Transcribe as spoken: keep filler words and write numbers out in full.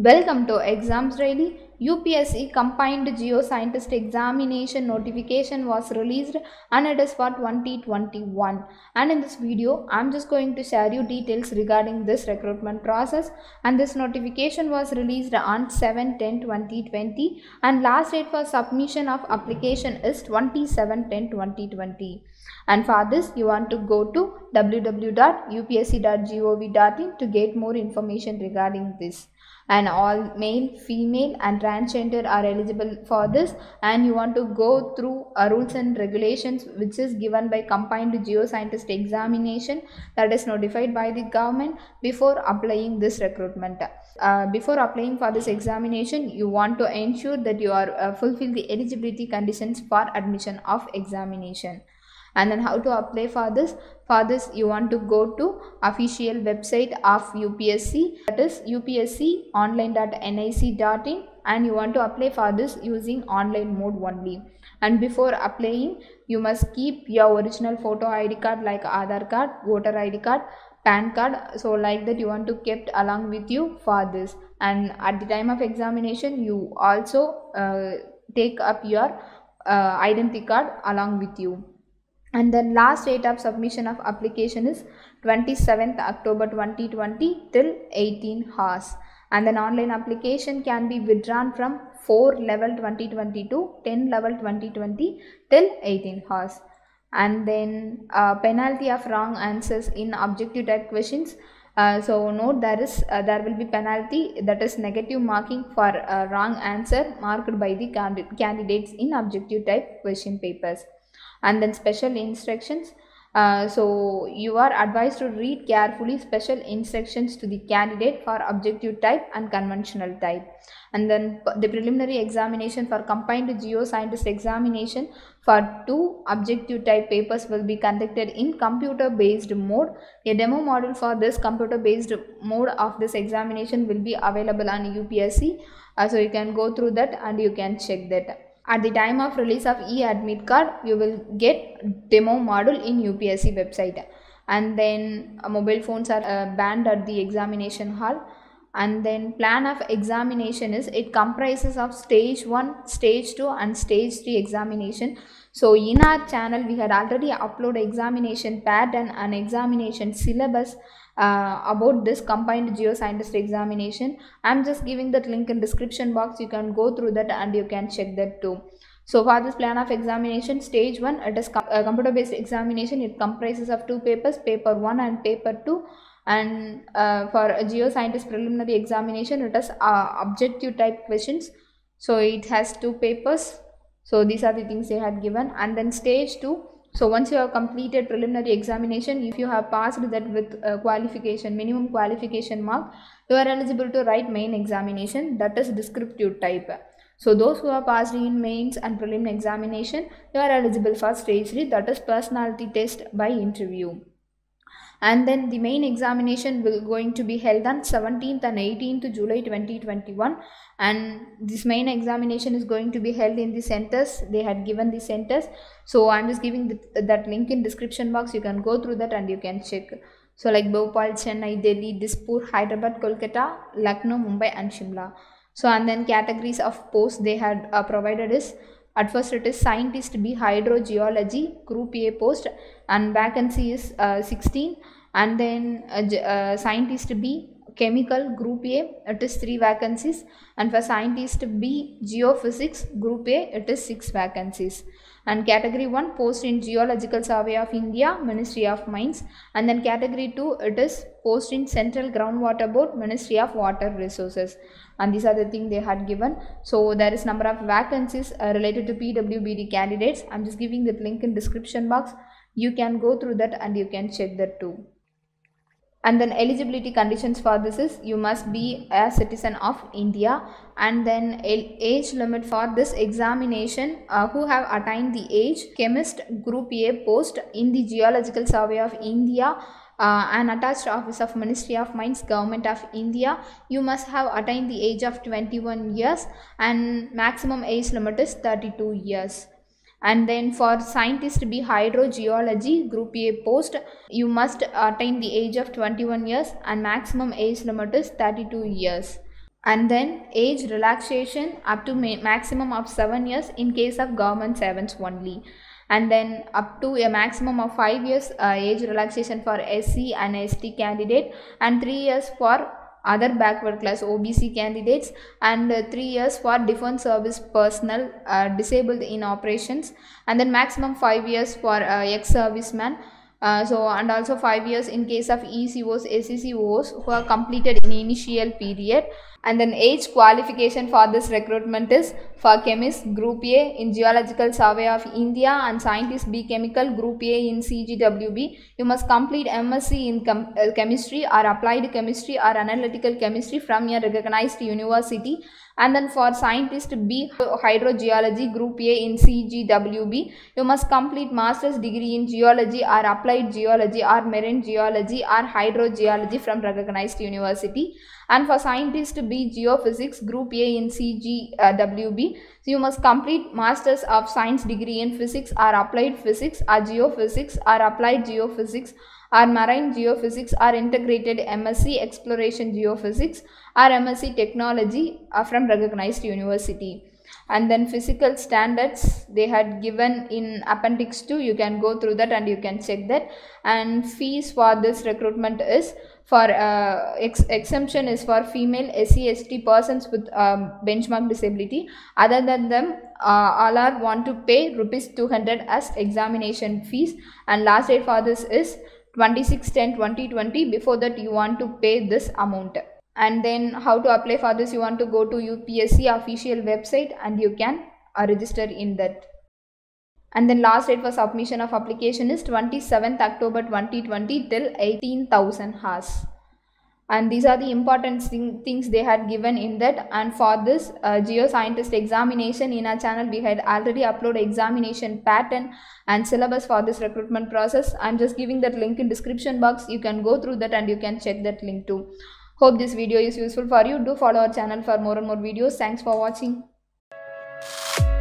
Welcome to Exams Daily. U P S C Combined Geoscientist Examination notification was released and it is for twenty twenty-one. And in this video, I am just going to share you details regarding this recruitment process. And this notification was released on seven ten twenty twenty and last date for submission of application is twenty-seven ten twenty twenty. And for this, you want to go to w w w dot u p s c dot gov dot in to get more information regarding this. And all male, female and transgender are eligible for this, and you want to go through uh, rules and regulations which is given by Combined Geoscientist Examination that is notified by the government before applying this recruitment. Uh, before applying for this examination, you want to ensure that you are uh, fulfill the eligibility conditions for admission of examination. And then how to apply for this? For this, you want to go to official website of U P S C, that is u p s c online dot n i c dot in, and you want to apply for this using online mode only. And before applying, you must keep your original photo I D card like Aadhaar card, voter I D card, PAN card, so like that you want to kept along with you for this. And at the time of examination, you also uh, take up your uh, identity card along with you. And then last date of submission of application is twenty-seventh October twenty twenty till eighteen hours. And then online application can be withdrawn from four level twenty twenty to ten level twenty twenty till eighteen hours. And then uh, penalty of wrong answers in objective type questions. Uh, so note there is uh, there will be penalty, that is negative marking for uh, wrong answer marked by the candid candidates in objective type question papers. And then special instructions. Uh, so you are advised to read carefully special instructions to the candidate for objective type and conventional type. And then the preliminary examination for Combined Geoscientist Examination for two objective type papers will be conducted in computer based mode. A demo model for this computer based mode of this examination will be available on U P S C. Uh, so you can go through that and you can check that. At the time of release of e-admit card, you will get demo module in U P S C website. And then uh, mobile phones are uh, banned at the examination hall. And then plan of examination is, it comprises of stage one, stage two and stage three examination. So in our channel, we had already uploaded examination pattern and examination syllabus uh, about this Combined Geoscientist Examination. I'm just giving that link in description box. You can go through that and you can check that too. So for this plan of examination, stage one, it is com uh, computer based examination. It comprises of two papers, paper one and paper two. And uh, for a geoscientist preliminary examination, it is uh, objective type questions. So it has two papers. So these are the things they had given. And then stage two, so once you have completed preliminary examination, if you have passed that with uh, qualification, minimum qualification mark, you are eligible to write main examination, that is descriptive type. So those who are passed in mains and prelim examination, you are eligible for stage three, that is personality test by interview. And then the main examination will going to be held on seventeenth and eighteenth July twenty twenty-one, and this main examination is going to be held in the centers. They had given the centers, so I'm just giving the, that link in description box. You can go through that and you can check. So like Bhopal, Chennai, Delhi, Dispur, Hyderabad, Kolkata, Lucknow, Mumbai and Shimla. So and then categories of posts they had uh, provided is, at first it is scientist B hydrogeology group A post and vacancy is uh, sixteen. And then uh, uh, scientist B chemical group A, it is three vacancies. And for scientist B geophysics group A, it is six vacancies. And category one, post in Geological Survey of India, Ministry of Mines. And then category two, it is post in Central Groundwater Board, Ministry of Water Resources. And these are the things they had given. So there is number of vacancies uh, related to P W B D candidates. I'm just giving the link in description box. You can go through that and you can check that too. And then eligibility conditions for this is, you must be a citizen of India. And then age limit for this examination, uh, who have attained the age, chemist group A post in the Geological Survey of India, uh, and attached office of Ministry of Mines, Government of India. You must have attained the age of twenty-one years and maximum age limit is thirty-two years. And then for scientist B hydrogeology group A post, you must attain the age of twenty-one years and maximum age limit is thirty-two years. And then age relaxation up to ma- maximum of seven years in case of government servants only. And then up to a maximum of five years uh, age relaxation for S C and S T candidate, and three years for other backward class O B C candidates, and uh, three years for defense service personnel uh, disabled in operations, and then maximum five years for uh, ex-serviceman. Uh, so and also five years in case of E C Os, S C C Os who are completed in initial period. And then age qualification for this recruitment is for chemist group A in Geological Survey of India and scientist B chemical group A in C G W B. You must complete M S c in chem uh, chemistry or applied chemistry or analytical chemistry from a recognized university. And then for scientist B hydrogeology group A in C G W B, you must complete master's degree in geology or applied geology or marine geology or hydrogeology from recognized university. And for scientist B geophysics group A in C G W B, so you must complete masters of science degree in physics or applied physics or geophysics or applied geophysics or marine geophysics or integrated M S c exploration geophysics or M S c technology uh, from recognized university. And then physical standards they had given in appendix two, you can go through that and you can check that. And fees for this recruitment is for uh, ex exemption is for female, S C S T persons with um, benchmark disability. Other than them, uh, all are want to pay rupees two hundred as examination fees, and last date for this is twenty-six ten twenty twenty. Before that you want to pay this amount. And then how to apply for this, you want to go to U P S C official website and you can uh, register in that. And then last date for submission of application is twenty-seventh October twenty twenty till eighteen thousand hours. And these are the important thing, things they had given in that. And for this uh, geoscientist examination, in our channel we had already uploaded examination pattern and syllabus for this recruitment process. I'm just giving that link in description box. You can go through that and you can check that link too. Hope this video is useful for you. Do follow our channel for more and more videos. Thanks for watching.